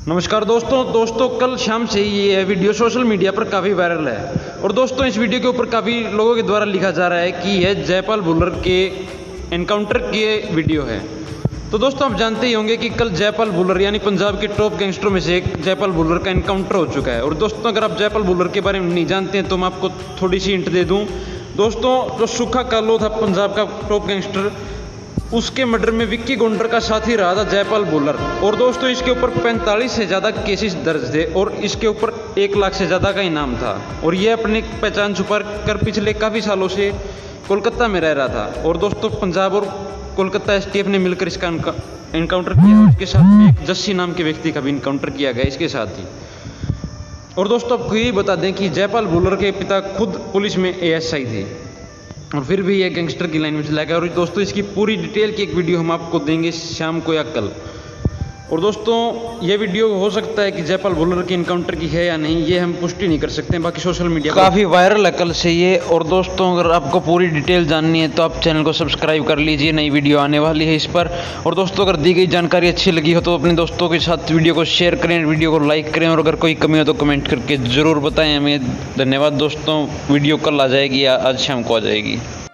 नमस्कार दोस्तों कल शाम से ये वीडियो सोशल मीडिया पर काफ़ी वायरल है। और दोस्तों इस वीडियो के ऊपर काफ़ी लोगों के द्वारा लिखा जा रहा है कि यह जयपाल भुल्लर के एनकाउंटर की वीडियो है। तो दोस्तों आप जानते ही होंगे कि कल जयपाल भुल्लर यानी पंजाब के टॉप गैंगस्टरों में से एक जयपाल भुल्लर का एनकाउंटर हो चुका है। और दोस्तों अगर आप जयपाल भुल्लर के बारे में नहीं जानते हैं तो मैं आपको थोड़ी सी हिंट दे दूँ। दोस्तों जो सुखा कालो था पंजाब का टॉप गैंगस्टर, उसके मर्डर में विक्की गोंडर का साथी रहा था जयपाल भुल्लर। और दोस्तों इसके ऊपर 45 से ज़्यादा केसेस दर्ज थे और इसके ऊपर 1 लाख से ज़्यादा का इनाम था। और यह अपनी पहचान छुपा कर पिछले काफ़ी सालों से कोलकाता में रह रहा था। और दोस्तों पंजाब और कोलकाता एसटीएफ ने मिलकर इसका एनकाउंटर किया। इसके साथ में एक जस्सी नाम के व्यक्ति का भी इनकाउंटर किया गया इसके साथ ही। और दोस्तों आपको यही बता दें कि जयपाल भुल्लर के पिता खुद पुलिस में एएसआई थे और फिर भी ये गैंगस्टर की लाइन में चला गया। और दोस्तों इसकी पूरी डिटेल की एक वीडियो हम आपको देंगे शाम को या कल। और दोस्तों ये वीडियो हो सकता है कि जयपाल भुल्लर की इनकाउंटर की है या नहीं, ये हम पुष्टि नहीं कर सकते हैं। बाकी सोशल मीडिया काफ़ी वायरल है कल से ये। और दोस्तों अगर आपको पूरी डिटेल जाननी है तो आप चैनल को सब्सक्राइब कर लीजिए, नई वीडियो आने वाली है इस पर। और दोस्तों अगर दी गई जानकारी अच्छी लगी हो तो अपने दोस्तों के साथ वीडियो को शेयर करें, वीडियो को लाइक करें। और अगर कोई कमी हो तो कमेंट करके ज़रूर बताएं हमें। धन्यवाद दोस्तों। वीडियो कल आ जाएगी या आज शाम को आ जाएगी।